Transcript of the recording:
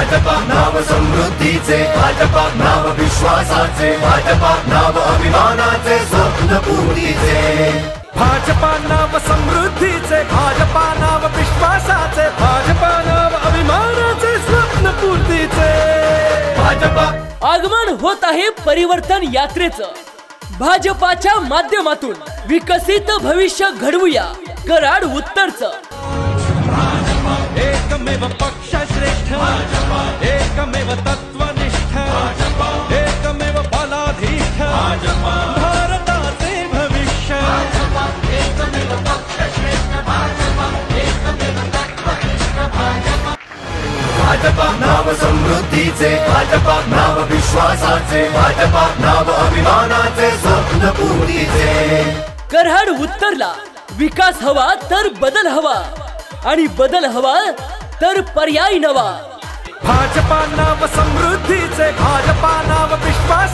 भाजपा नाव समृद्धीचे, भाजपा नाव विश्वासाचे, भाजपा नाव अभिमानाचे, स्वप्न पूर्तीचे। भाजपा नाव समृद्धीचे, भाजपा नाव विश्वासाचे, भाजपा नाव अभिमानाचे, स्वप्न पूर्तीचे। भाजपा आगमन होत आहे परिवर्तन यात्रेचं। भाजपाच्या माध्यमातून विकसित भविष्य घडवूया कराड उत्तरचं। एकमेव पक्ष श्रेष्ठ, एकमेव तत्वनिष्ठ, एकमेव बलाधीष्ठ, भारताचे भविष्य। एकमेव पक्ष श्रेष्ठ, एकमेव तत्वनिष्ठ, भाजपा नाव समृद्धीचे, भाजपा नाव विश्वासाचे, भाजपा नाव अभिमानाचे, स्वप्न पूर्तीचे। कराड उत्तरला विकास हवा तर बदल हवा, आणि बदल हवा तर पर्याय नवा। भाजपा नाव समृद्धीचे, भाजपा नाव विश्वास